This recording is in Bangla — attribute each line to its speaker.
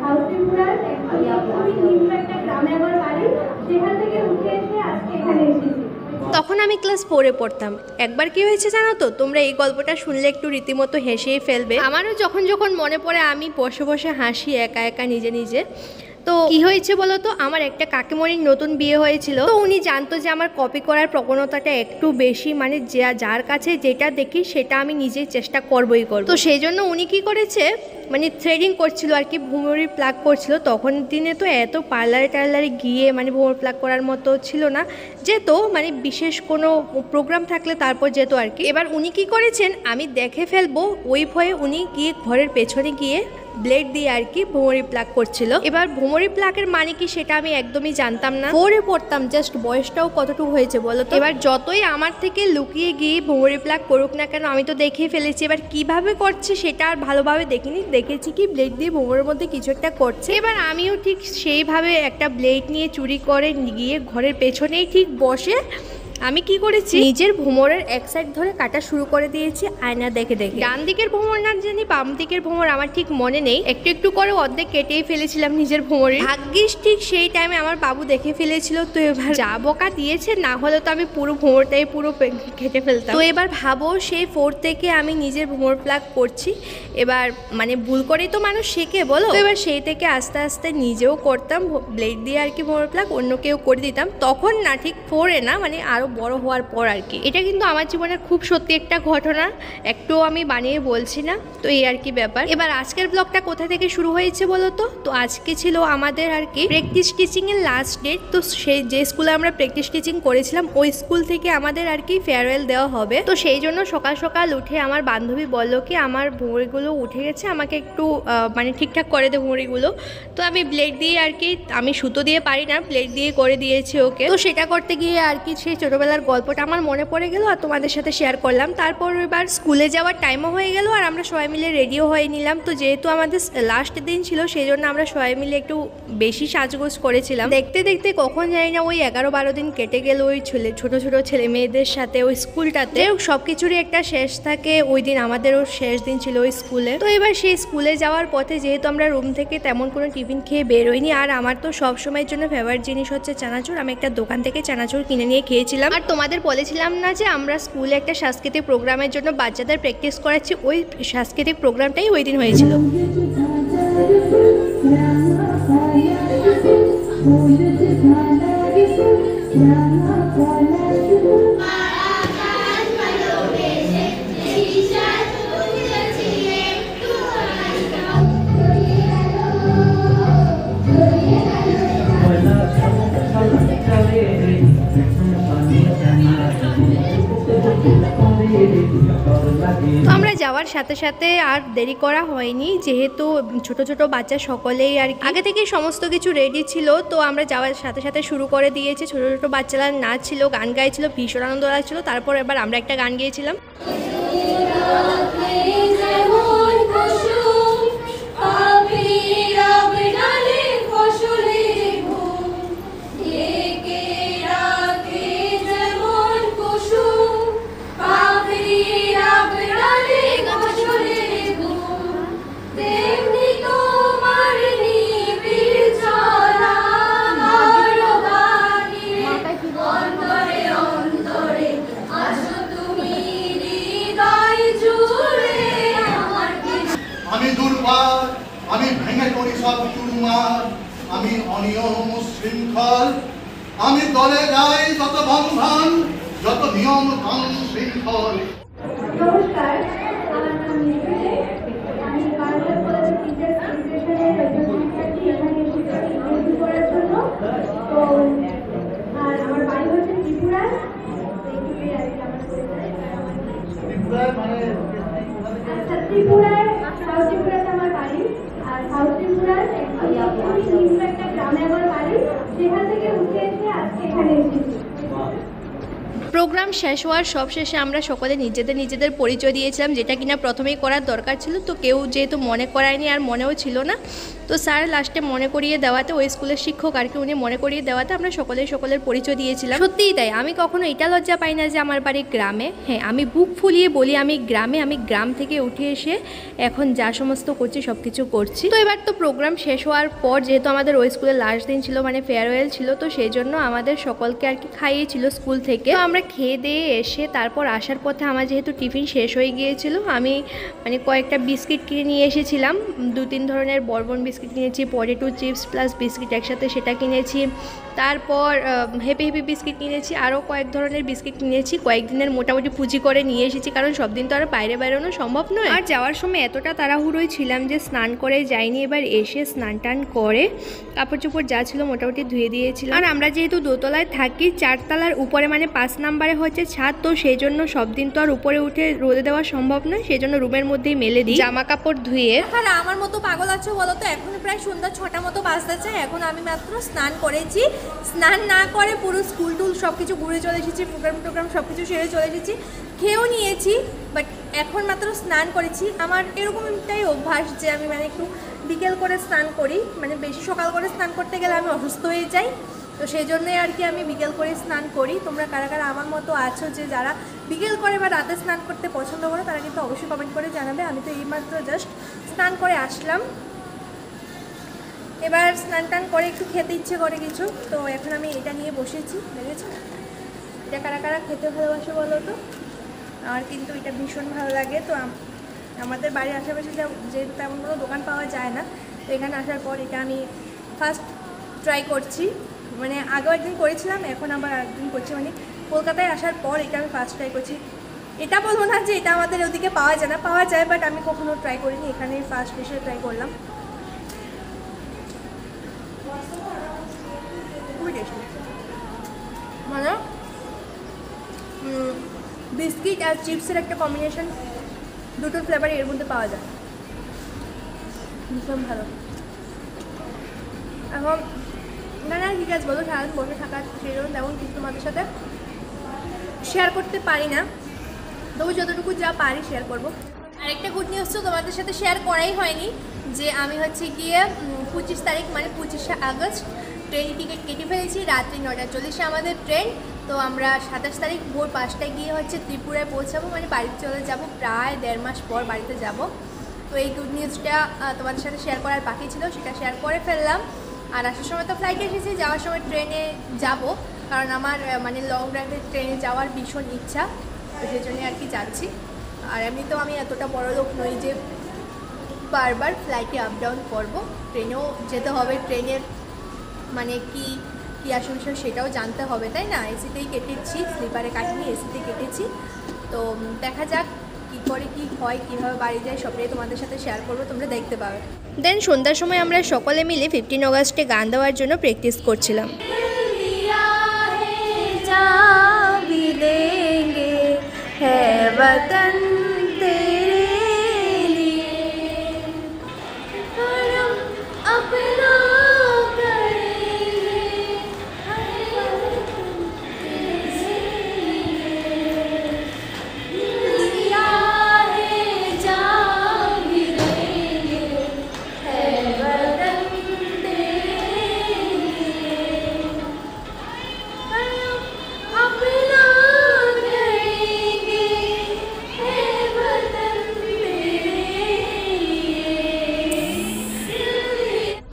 Speaker 1: সাউথ ত্রিপুরার খুবই নিম্ন একটা গ্রামে আমার বাড়ি, সেখান থেকে উঠে এসে আজকে এখানে এসেছি।
Speaker 2: তখন আমি ক্লাস 4-এ পড়তাম। একবার কি হয়েছে জানো তো, তোমরা এই গল্পটা শুনলে একটু রীতিমতো হেসেই ফেলবে। আমারও যখন যখন মনে পড়ে আমি বসে বসে হাসি একা একা নিজে নিজে। তো কি হয়েছে বলো তো, আমার একটা কাকিমণির নতুন বিয়ে হয়েছিল। তো উনি জানতো যে আমার কপি করার প্রবণতাটা একটু বেশি, মানে যার কাছে যেটা দেখি সেটা আমি নিজেই চেষ্টা করবই করব। তো সেই জন্য উনি কি করেছে, মানে থ্রেডিং করছিল আর কি, ভুমরি প্লাগ করছিল। তখন দিনে তো এত পার্লারে গিয়ে মানে ভুমরি প্লাগ করার মতো ছিল না, যেত মানে বিশেষ কোনো প্রোগ্রাম থাকলে তারপর যেত আর কি। এবার উনি কি করেছেন, আমি দেখে ফেলবো ওই ভয়ে উনি গিয়ে ঘরের পেছনে গিয়ে ব্লেড দিয়ে আর কি ভুমরি প্লাগ করছিল। এবার ভুমরি প্লাগের মানে কি সেটা আমি একদমই জানতাম না, 4-এ পড়তাম, জাস্ট বয়সটাও কতটুকু হয়েছে বলো তো। এবার যতই আমার থেকে লুকিয়ে গিয়ে ভুমরি প্লাগ করুক না কেন, আমি তো দেখেই ফেলেছি। এবার কিভাবে করছে সেটা আর ভালোভাবে দেখিনি, দেখেছি কি ব্লেড দিয়ে ভুমরের মধ্যে কিছু একটা করছে। এবার আমিও ঠিক সেইভাবে একটা ব্লেড নিয়ে চুরি করে গিয়ে ঘরের পেছনেই ঠিক বসে আমি কি করেছি, নিজের ভোমরের এক সাইড ধরে কাটা শুরু করে দিয়েছি আয়না দেখে দেখে। ডান দিকের ভোমর না জানি বাম দিকের ভোমর আমার ঠিক মনে নেই, একটু একটু করে অর্ধেক কেটেই ফেলেছিলাম নিজের ভোমরে। ভাগ্যিস ঠিক সেই টাইমে আমার বাবু দেখে ফেলেছিল। তো এবার যা বকা দিয়েছে, না হলে তো আমি পুরো ভোমরটাই পুরো কেটে ফেলতাম। তো এবার ভাবো সেই 4 থেকে আমি নিজের ভোমর প্লাগ করছি। এবার মানে ভুল করেই তো মানুষ শেখে বলো। তো এবার সেই থেকে আস্তে আস্তে নিজেও করতাম ব্লেড দিয়ে আর কি ভোমর প্লাগ, অন্য কেউ করে দিতাম। তখন না, ঠিক 4-এ না, মানে আরো বড় হওয়ার পর আর কি। এটা কিন্তু আমার জীবনের খুব সত্যি একটা ঘটনা, একটুও আমি বানিয়ে বলছি না। তো এই আর কি ব্যাপার। এবার আজকের ব্লগটা কোথা থেকে শুরু হয়েছে বলো তো। তো আজকে ছিল আমাদের আর কি প্র্যাকটিস টিচিং এর লাস্ট ডেট। তো সেই যে স্কুলে আমরা প্র্যাকটিস টিচিং করেছিলাম ওই স্কুল থেকে আমাদের আর কি ফেয়ারওয়েল দেওয়া হবে। তো সেই জন্য সকাল সকাল উঠে আমার বান্ধবী বললো কি আমার ভুঁড়িগুলো উঠে গেছে, আমাকে একটু মানে ঠিকঠাক করে দে ভুঁড়িগুলো। তো আমি ব্লেড দিয়ে আর কি, আমি সুতো দিয়ে পারি না, ব্লেড দিয়ে করে দিয়েছি ওকে। তো সেটা করতে গিয়ে আর কি সেই ছোটবেলার গল্পটা আমার মনে পড়ে গেল আর তোমাদের সাথে শেয়ার করলাম। তারপর এবার স্কুলে যাওয়ার টাইমও হয়ে গেল আর আমরা সবাই মিলে রেডিও হয়ে নিলাম। তো যেহেতু আমাদের লাস্ট দিন ছিল সেই জন্য আমরা সবাই মিলে একটু বেশি সাজগোজ করেছিলাম। দেখতে দেখতে কখন জানি না ওই 11-12 দিন কেটে গেল ওই ছোট ছোট ছেলে মেয়েদের সাথে ওই স্কুলটাতে। সব কিছুরই একটা শেষ থাকে, ওই দিন আমাদেরও শেষ দিন ছিল ওই স্কুলে। তো এবার সেই স্কুলে যাওয়ার পথে যেহেতু আমরা রুম থেকে তেমন কোনো টিফিন খেয়ে বেরোইনি, আর আমার তো সব সময়ের জন্য ফেভারিট জিনিস হচ্ছে চানাচুর। আমি একটা দোকান থেকে চানাচুর কিনে নিয়ে খেয়েছিলাম। আর তোমাদের বলেছিলাম না যে আমরা স্কুলে একটা সাংস্কৃতিক প্রোগ্রামের জন্য বাচ্চাদের প্র্যাকটিস করাচ্ছি, ওই সাংস্কৃতিক প্রোগ্রামটাই ওই দিন হয়েছিল। তো আমরা যাওয়ার সাথে সাথে আর দেরি করা হয়নি, যেহেতু ছোট ছোট বাচ্চা সকলেই আর আগে থেকেই সমস্ত কিছু রেডি ছিল। তো আমরা যাওয়ার সাথে সাথে শুরু করে দিয়েছি। ছোট ছোট বাচ্চারা নাচ ছিল, গান গাইছিল, ভীষণ আনন্দ লাগছিল। তারপর এবার আমরা একটা গান গিয়েছিলাম।
Speaker 3: আমি দুর্বার, আমি ভেঙে করি সব চুরমার, আমি অনিয়ম শৃঙ্খল, আমি দলে যাই যত বন্ধন, যত নিয়ম শৃঙ্খল।
Speaker 1: নমস্কার, আমার নাম নির্ভয়ে, আমি বাংলা কলেজের টিচার্স এডুকেশনের শিক্ষার্থী, এখানে শিক্ষার্থী ভর্তি করার জন্য। তো আর আমার বাড়ি হচ্ছে ত্রিপুরায়। আচ্ছা, ত্রিপুরায় সাউথ ত্রিপুরাতে আমার বাড়ি, আর সাউথ ত্রিপুরার খুবই নিম্ন একটা গ্রামে আমার বাড়ি, সেখান থেকে উঠে এসে আজকে এখানে এসেছি।
Speaker 2: প্রোগ্রাম শেষ হওয়ার সব শেষে আমরা সকলে নিজেদের পরিচয় দিয়েছিলাম, যেটা কিনা প্রথমেই করার দরকার ছিল, তো কেউ যেহেতু মনে করায়নি আর মনেও ছিল না, তো স্যার লাস্টে মনে করিয়ে দেওয়াতে, ওই স্কুলের শিক্ষক আর কি, উনি মনে করিয়ে দেওয়াতে আমরা সকলের পরিচয় দিয়েছিলাম। সত্যিই তাই, আমি কখনো এটা লজ্জা পাই না যে আমার বাড়ি গ্রামে। হ্যাঁ, আমি বুক ফুলিয়ে বলি আমি গ্রাম থেকে উঠে এসে এখন যা সমস্ত করছি সব কিছু করছি। তো এবার তো প্রোগ্রাম শেষ হওয়ার পর, যেহেতু আমাদের ওই স্কুলের লাস্ট দিন ছিল, মানে ফেয়ারওয়েল ছিল, তো সেই জন্য আমাদের সকলকে আর কি খাইয়েছিল স্কুল থেকে। তো আমরা খেয়ে দিয়ে এসে তারপর আসার পথে আমার যেহেতু টিফিন শেষ হয়ে গিয়েছিল, আমি মানে কয়েকটা বিস্কিট কিনে নিয়ে এসেছিলাম। 2-3 ধরনের বরবন বিস্কিট কিনেছি, পটেটো চিপস প্লাস বিস্কিট একসাথে সেটা কিনেছি, তারপর হ্যাপি বিস্কিট কিনেছি, আরও কয়েক ধরনের বিস্কিট কিনেছি। কয়েকদিনের মোটামুটি পুঁজি করে নিয়ে এসেছি, কারণ সব দিন তো আর বাইরে বেরোনো সম্ভব নয়। আর যাওয়ার সময় এতটা তাড়াহুড়োই ছিলাম যে স্নান করে যাইনি। এবার এসে স্নান টান করে কাপড় চোপড় যা ছিল মোটামুটি ধুয়ে দিয়েছিলাম। আর আমরা যেহেতু দোতলায় থাকি, 4 তলার উপরে মানে 5 নম্বরে হচ্ছে ছাদ, তো সেই জন্য সব দিন তো আর উপরে উঠে রোদে দেওয়া সম্ভব নয়, সেই জন্য রুমের মধ্যেই মেলে দিই জামা কাপড় ধুয়ে।
Speaker 4: আর আমার মতো পাগল আছো বলো তো? এখন প্রায় সন্ধ্যা 6টা মতো বাজতেছে, এখন আমি মাত্র স্নান করেছি। স্নান না করে পুরো স্কুল টুল সব কিছু ঘুরে চলে এসেছি, প্রোগ্রাম সব কিছু সেরে চলে এসেছি, খেয়েও নিয়েছি, বাট এখন মাত্র স্নান করেছি। আমার এরকমটাই অভ্যাস যে আমি মানে একটু বিকেল করে স্নান করি, মানে বেশি সকাল করে স্নান করতে গেলে আমি অসুস্থ হয়ে যাই, তো সেই জন্যই আর কি আমি বিকেল করে স্নান করি। তোমরা কারা কারা আমার মতো আছো যে যারা বিকেল করে বা রাতে স্নান করতে পছন্দ করো, তারা কিন্তু অবশ্যই কমেন্ট করে জানাবে। আমি তো এইমাত্র জাস্ট স্নান করে আসলাম, এবার স্নান টান করে একটু খেতে ইচ্ছে করে কিছু, তো এখন আমি এটা নিয়ে বসেছি। দেখেছো এটা কারা কারা খেতে ভালোবাসে বলো তো? আমার কিন্তু এটা ভীষণ ভালো লাগে। তো আমাদের বাড়ির আশেপাশে যেহেতু তেমন কোনো দোকান পাওয়া যায় না, তো এখানে আসার পর এটা আমি ফার্স্ট ট্রাই করছি। মানে আগেও একদিন করেছিলাম, এখন আবার একদিন করছি, মানে কলকাতায় আসার পর এটা আমি ফার্স্ট ট্রাই করছি। এটা বলবো না যে এটা আমাদের ওদিকে পাওয়া যায় না, পাওয়া যায়, বাট আমি কখনো ট্রাই করিনি, এখানে ফার্স্ট এসে ট্রাই করলাম। খুবই টেস্টি, মানে বিস্কিট আর চিপসের একটা কম্বিনেশন, দুটোর ফ্লেভারই এর মধ্যে পাওয়া যায়, ভীষণ ভালো। এখন না ঠিক আছে বলো, সারাদিন বসে থাকা সেরকম তেমন কিছু তোমাদের সাথে শেয়ার করতে পারি না, তবু যতটুকু যা পারি শেয়ার করবো। আরেকটা গুড নিউজ তো তোমাদের সাথে শেয়ার করাই হয়নি, যে আমি হচ্ছে গিয়ে 25 তারিখ মানে 25শে আগস্ট ট্রেনের টিকিট কেটে ফেলেছি। রাত্রি 9:40 আমাদের ট্রেন, তো আমরা 27 তারিখ ভোর 5টায় গিয়ে হচ্ছে ত্রিপুরায় পৌঁছাবো, মানে বাড়িতে চলে যাব, প্রায় 1.5 মাস পর বাড়িতে যাব। তো এই গুড নিউজটা তোমাদের সাথে শেয়ার করার বাকি ছিল, সেটা শেয়ার করে ফেললাম। আর আসার সময় তো ফ্লাইটে এসেছি, যাওয়ার সময় ট্রেনে যাব, কারণ আমার মানে লং ড্রাইভে ট্রেনে যাওয়ার ভীষণ ইচ্ছা, তো সেই জন্যই আর কি যাচ্ছি। আর এমনিতেও আমি এতটা বড় লোক নই যে বারবার ফ্লাইটে আপ ডাউন করবো, ট্রেনেও যেতে হবে, ট্রেনের মানে কি আসল বিষয় সেটাও জানতে হবে, তাই না? এসিতেই কেটেছি, স্লিপারে কাটিনি, এসিতেই কেটেছি। তো দেখা যাক কী করে কী হয়, কীভাবে বাড়ি যায়, সবটাই তোমাদের সাথে শেয়ার করবো, তোমরা দেখতে পাবে।
Speaker 2: দেন সন্ধ্যার সময় আমরা সকলে মিলে 15 অগাস্টে গান দেওয়ার জন্য প্র্যাকটিস করছিলাম।
Speaker 4: वतन